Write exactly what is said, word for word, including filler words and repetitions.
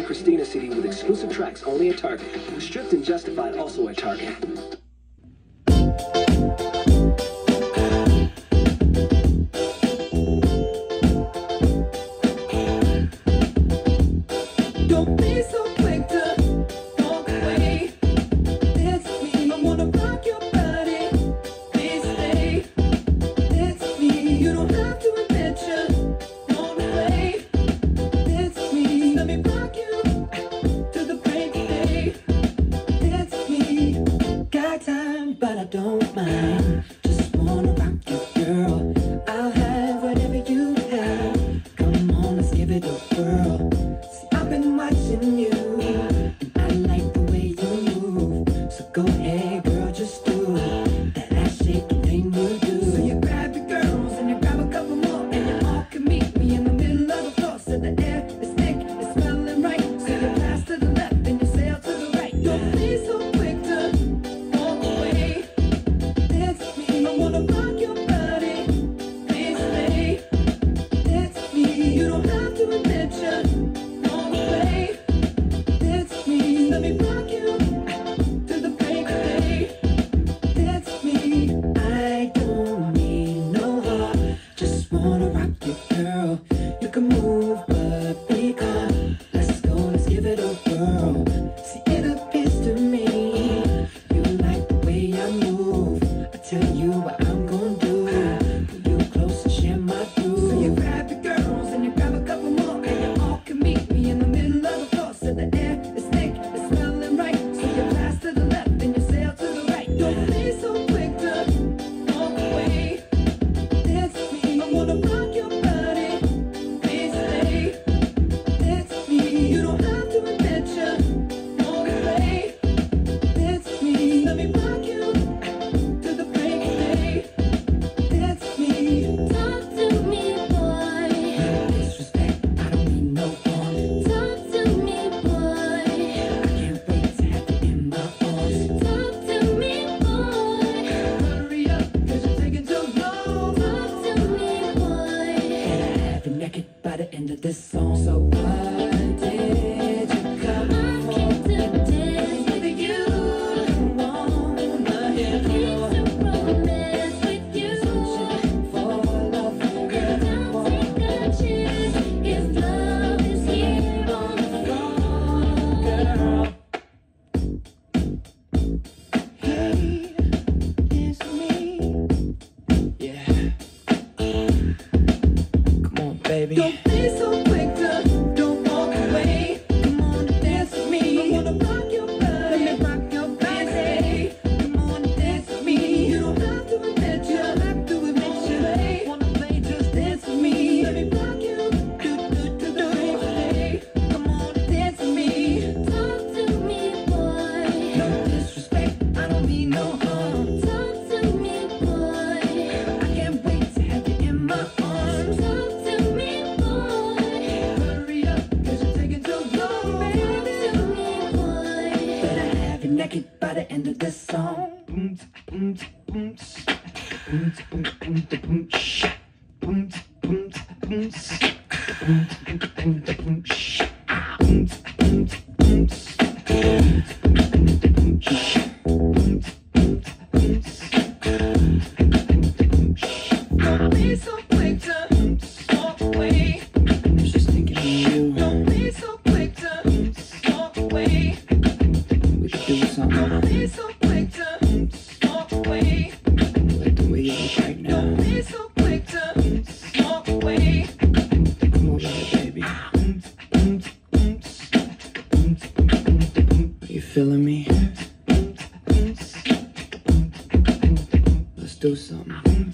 Christina C D with exclusive tracks only at Target. Stripped and Justified also at Target. Don't be so quick to walk away. That's me. I wanna rock your body. Please stay. That's me. You don't have to admit you want to play. That's me. Let me rock you to the break of day. That's me. Got time, but I don't mind. Just wanna rock you, girl. I'll have whatever you have. Come on, let's give it a whirl. I've been watching you, and I like the way you move. So go ahead, girl, just do that ass shaking thing you do. So you grab your girls and you grab a couple more, and you all can meet me in the middle of the floor. So the air is thick, it's smelling right. So you pass to the left and you sail to the right. Don't be so quick to walk away. That's me. I wanna rock your body. Please stay. That's me. You don't have to admit you. Let me rock you to the break of day. That's me. I don't need no heart. Just wanna rock you, girl. You can move, but be calm. Let's go, let's give it a whirl. See, it appears to me you like the way I move. I tell you what I'm gonna do. Pull you close and share my groove. So you grab your girls and you grab a couple more, and you all can meet me in the middle of the floor. So the air is thick, it's smelling right. So you pass to the left and you sail to the right. Don't be so quick to walk away. That's me. I wanna rock your body. Please stay. That's me. You don't have to admit you want to play. That's me. Let me rock you to the break of day. That's me. Talk to me, boy. No disrespect, I don't mean no harm. Talk to me, boy. I can't wait to have you in my arms. Talk to me, boy. Hurry up, cause you're taking too long. Talk to me, boy. And I have you naked by the end of this song. So what did you come for? I came to dance with you. Wanna hear more. To romance with you. Fall off, girl. Don't take a chance. If love is here on the floor, girl. Hey, it's me. Yeah. Come on, baby. Don't be so quick to don't walk away. Come on and dance with me. I wanna rock your body. Let me rock your body. Come on and dance with me. You don't have to admit you. Don't have to admit you. Hey, wanna play? Just dance with me. Let me rock you. Do do do do. Hey, come on and dance with me. Talk to me, boy. No disrespect, I don't mean no harm. Talk to me, boy. I can't wait to have you in my arms. Talk to me, boy. Hurry up, cause you're taking too long, baby. Talk to me, boy. Better have you naked by the end of this song. Boom, boom, boom, boom, boom, boom, boom, shh. Boom, boom, boom, boom, boom, boom, boom, shh. Boom, boom, boom, boom, boom, shh. Boom, boom, boom, boom, shh. Don't be so quick to walk away. I was just thinking of you. Don't be so quick to walk away. We could do something. Don't be so quick to walk away. Like the way you look right now. Don't be so quick to walk away. Come over here, baby. Are you feeling me? Let's do something.